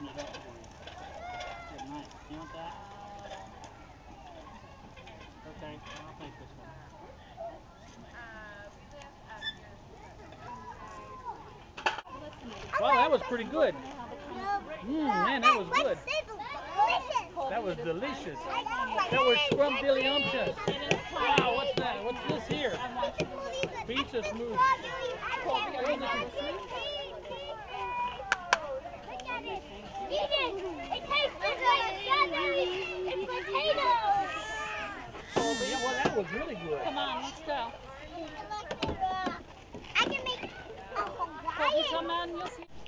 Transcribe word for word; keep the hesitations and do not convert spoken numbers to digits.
open it up for you. Good night. You want that? Okay, I'll take this one. Wow, that was pretty good. Mmm, man, that was good. That was delicious. That was scrumdiddlyumptious. Wow, what's that? What's this here? Pizza smooth. It tastes just like strawberries and potatoes. Oh, yeah, well, that was really good. Come on, let's go. I can make a Hawaiian. Come on, you'll see.